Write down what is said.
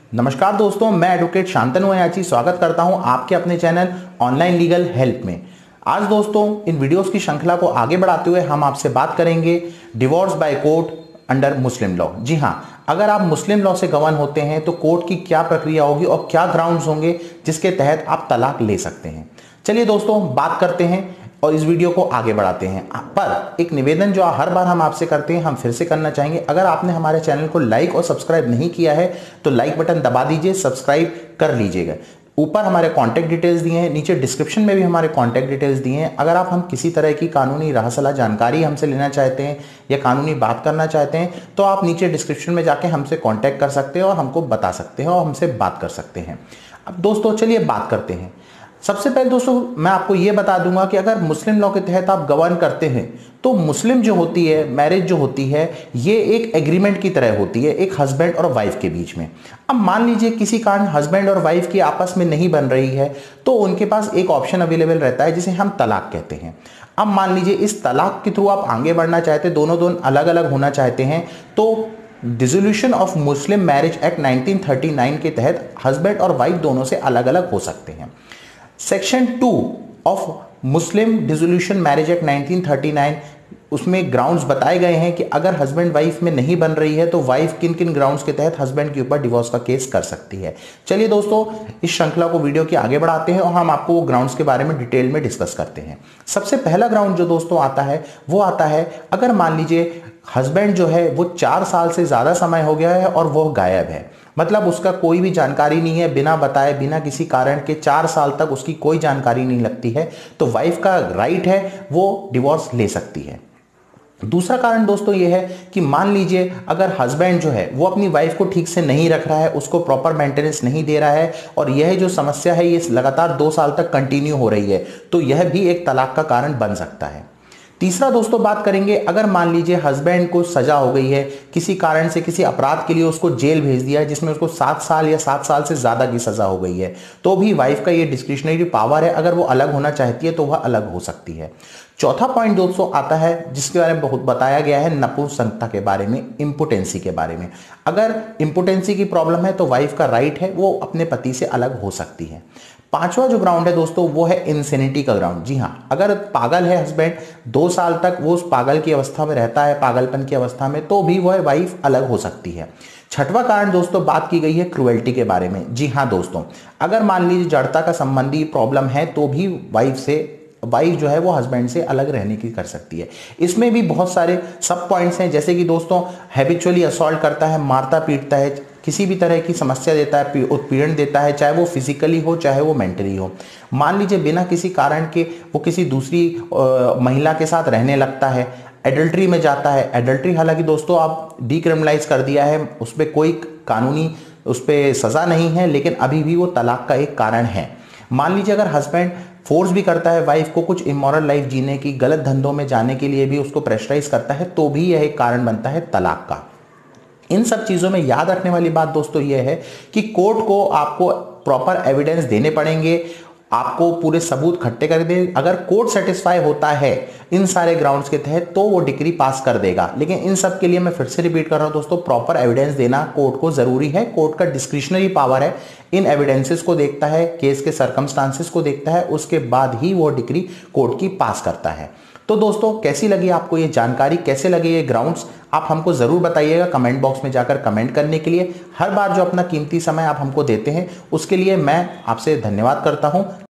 नमस्कार दोस्तों, मैं एडवोकेट शांतनु अयाची स्वागत करता हूं आपके अपने चैनल ऑनलाइन लीगल हेल्प में। आज दोस्तों इन वीडियोस की श्रृंखला को आगे बढ़ाते हुए हम आपसे बात करेंगे divorce by court under Muslim law. जी हां, अगर आप मुस्लिम लॉ से गवर्न होते हैं तो कोर्ट की क्या प्रक्रिया होगी और क्या ग्राउंड्स होंगे जिसके तहत आप तलाक ले सकते हैं। चलिए दोस्तों बात करते हैं और इस वीडियो को आगे बढ़ाते हैं। पर एक निवेदन जो हर बार हम आपसे करते हैं, हम फिर से करना चाहेंगे। अगर आपने हमारे चैनल को लाइक और सब्सक्राइब नहीं किया है तो लाइक बटन दबा दीजिए, सब्सक्राइब कर लीजिएगा। ऊपर हमारे कॉन्टैक्ट डिटेल्स दिए हैं, नीचे डिस्क्रिप्शन में भी हमारे कॉन्टैक्ट डिटेल्स दिए हैं। अगर आप हम किसी तरह की कानूनी राह सलाह जानकारी हमसे लेना चाहते हैं या कानूनी बात करना चाहते हैं तो आप नीचे डिस्क्रिप्शन में जाके हमसे कॉन्टैक्ट कर सकते हैं और हमको बता सकते हैं और हमसे बात कर सकते हैं। अब दोस्तों चलिए बात करते हैं। सबसे पहले दोस्तों मैं आपको यह बता दूंगा कि अगर मुस्लिम लॉ के तहत आप गवर्न करते हैं तो मुस्लिम जो होती है, मैरिज जो होती है, ये एक एग्रीमेंट की तरह होती है, एक हस्बैंड और वाइफ के बीच में। अब मान लीजिए किसी कारण हस्बैंड और वाइफ की आपस में नहीं बन रही है तो उनके पास एक ऑप्शन अवेलेबल रहता है जिसे हम तलाक कहते हैं। अब मान लीजिए इस तलाक के थ्रू आप आगे बढ़ना चाहते हैं, दोनों अलग अलग होना चाहते हैं, तो dissolution of Muslim marriage act 1939 के तहत हस्बैंड और वाइफ दोनों से अलग अलग हो सकते हैं। Section 2 of Muslim dissolution marriage act 1939 उसमें ग्राउंड्स बताए गए हैं कि अगर हस्बैंड वाइफ में नहीं बन रही है तो वाइफ किन किन ग्राउंड्स के तहत हस्बैंड के ऊपर डिवोर्स का केस कर सकती है। चलिए दोस्तों इस श्रृंखला को वीडियो के आगे बढ़ाते हैं और हम आपको वो ग्राउंड्स के बारे में डिटेल में डिस्कस करते हैं। सबसे पहला ग्राउंड जो दोस्तों आता है वो आता है अगर मान लीजिए हस्बैंड जो है वो 4 साल से ज्यादा समय हो गया है और वो गायब है, मतलब उसका कोई भी जानकारी नहीं है, बिना बताए बिना किसी कारण के 4 साल तक उसकी कोई जानकारी नहीं लगती है, तो वाइफ का राइट है वो डिवोर्स ले सकती है। दूसरा कारण दोस्तों ये है कि मान लीजिए अगर हस्बैंड जो है वो अपनी वाइफ को ठीक से नहीं रख रहा है, उसको प्रॉपर मेंटेनेंस नहीं दे रहा है और यह जो समस्या है ये लगातार 2 साल तक कंटिन्यू हो रही है, तो यह भी एक तलाक का कारण बन सकता है। तीसरा दोस्तों बात करेंगे अगर मान लीजिए हस्बैंड को सजा हो गई है, किसी कारण से किसी अपराध के लिए उसको जेल भेज दिया है जिसमें उसको 7 साल या 7 साल से ज्यादा की सजा हो गई है, तो भी वाइफ का ये डिस्क्रिशनरी पावर है, अगर वो अलग होना चाहती है तो वह अलग हो सकती है। चौथा पॉइंट दोस्तों आता है जिसके बारे में बहुत बताया गया है, नपुंसकता के बारे में, इंपोटेंसी के बारे में। अगर इंपोटेंसी की प्रॉब्लम है तो वाइफ का राइट है वो अपने पति से अलग हो सकती है। पांचवा जो ग्राउंड है दोस्तों वो है इंसेनिटी का ग्राउंड। जी हां, अगर पागल है हस्बैंड, 2 साल तक वो उस पागल की अवस्था में रहता है, पागलपन की अवस्था में, तो भी वह वाइफ अलग हो सकती है। छठवां कारण दोस्तों बात की गई है क्रुएल्टी के बारे में। जी हां दोस्तों, अगर मान लीजिए जड़ता का संबंधी प्रॉब्लम है तो भी वाइफ जो है वो हस्बैंड से अलग रहने की कर सकती है। इसमें भी बहुत सारे सब पॉइंट्स हैं, जैसे कि दोस्तों हैबिचुअली असॉल्ट करता है, मारता पीटता है, किसी भी तरह की समस्या देता है, उत्पीड़न देता है, चाहे वो फिजिकली हो चाहे वो मेंटली हो। मान लीजिए बिना किसी कारण के वो किसी दूसरी महिला के साथ रहने लगता है, एडल्ट्री में जाता है। एडल्ट्री हालांकि दोस्तों आप डीक्रिमिनलाइज कर दिया है, उस पर कोई कानूनी उस पर सजा नहीं है, लेकिन अभी भी वो तलाक का एक कारण है। मान लीजिए अगर हस्बैंड फोर्स भी करता है वाइफ को कुछ इमोरल लाइफ जीने की, गलत धंधों में जाने के लिए भी उसको प्रेशराइज करता है, तो भी यह एक कारण बनता है तलाक का। इन सब चीजों में याद रखने वाली बात दोस्तों यह है कि कोर्ट को आपको प्रॉपर एविडेंस देने पड़ेंगे, आपको पूरे सबूत इकट्ठे कर दे। अगर कोर्ट सेटिस्फाई होता है इन सारे ग्राउंड्स के तहत तो वो डिग्री पास कर देगा, लेकिन इन सब के लिए मैं फिर से रिपीट कर रहा हूं दोस्तों, प्रॉपर एविडेंस देना कोर्ट को जरूरी है। कोर्ट का डिस्क्रिशनरी पावर है, इन एविडेंसेस को देखता है, केस के सर्कमस्टांसेस को देखता है, उसके बाद ही वो डिग्री कोर्ट की पास करता है। तो दोस्तों कैसी लगी आपको ये जानकारी, कैसे लगे ये ग्राउंड्स, आप हमको जरूर बताइएगा कमेंट बॉक्स में जाकर कमेंट करने के लिए। हर बार जो अपना कीमती समय आप हमको देते हैं उसके लिए मैं आपसे धन्यवाद करता हूं।